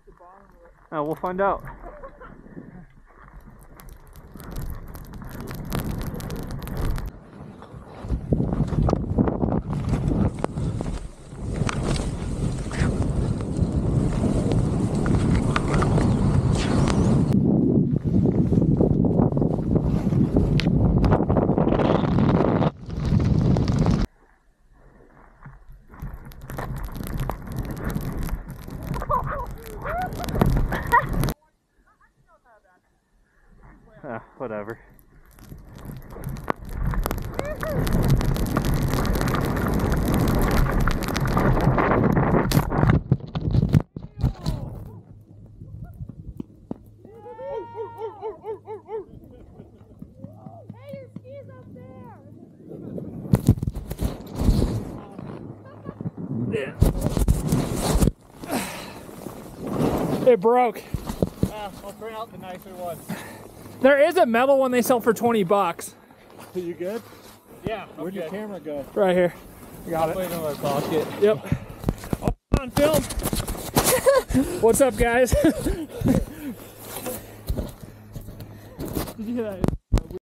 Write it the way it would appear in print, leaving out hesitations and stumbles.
We'll find out. Whatever. Hey, your skis up there! It broke. I'll print out the nicer ones. There is a metal one they sell for 20 bucks. Are you good? Yeah. Where'd your camera go? Right here. I got it. Put it in my pocket. Yep. Oh, on film. What's up, guys? Did you hear that?